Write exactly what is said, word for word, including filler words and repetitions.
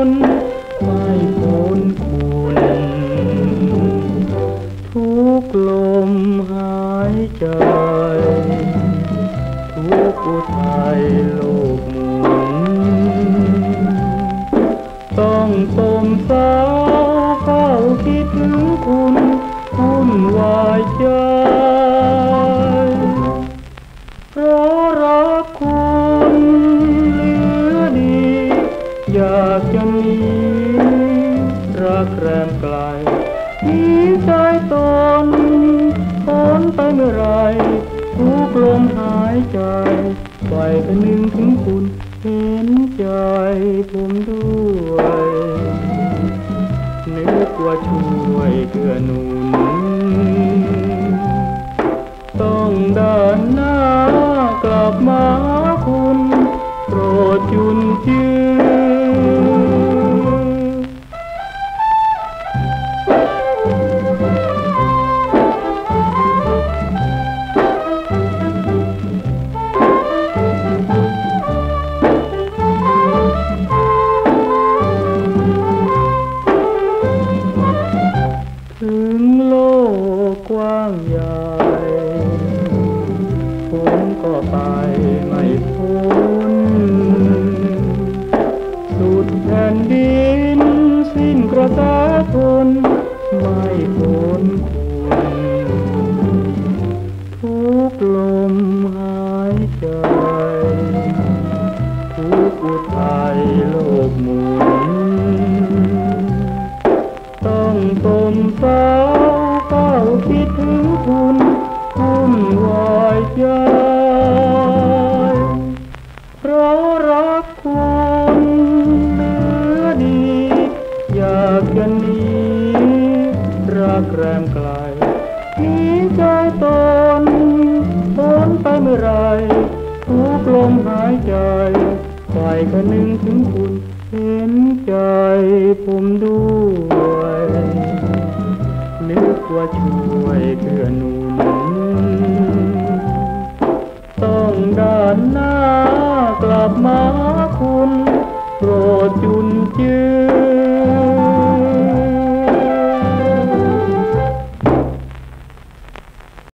นไม่พ้นคุณทุกลมหายใจทุกอุทัยโลกหมุนต้องสมสาวเฝ้าคิดถึงคุณวุ่นวายใจเพราะรักคุณเหลือดีอยากจะหนีรักแรมไกลมีใจตนพ้นไปเมื่อไรทุกลมหายใจไปก็นึกถึงคุณเห็นใจผมด้วยนึกว่าช่วยเกื้อหนุนต้องเดินหน้ากลับมาคุณโปรดหยุดยืถึงโลกกว้างใหญ่ผมก็ไปไม่พ้นสุดแผ่นดินสิ้นกระแสทนไม่พ้นคุณทุกลมหายใจทุกอุทัยโลกหมุนต้องสมสาวเฝ้าคิดถึงคุณวุ่นวายใจเพราะรักคุณเหลือดีอยากจะหนีรักแรมไกลมีใจตนพ้นไปเมื่อไรทุกลมหายใจใจก็นึกถึงคุณเห็นใจผมด้วยนึกว่าช่วยเกื้อหนุนต้องเดินหน้ากลับมาคุณโปรดหยุด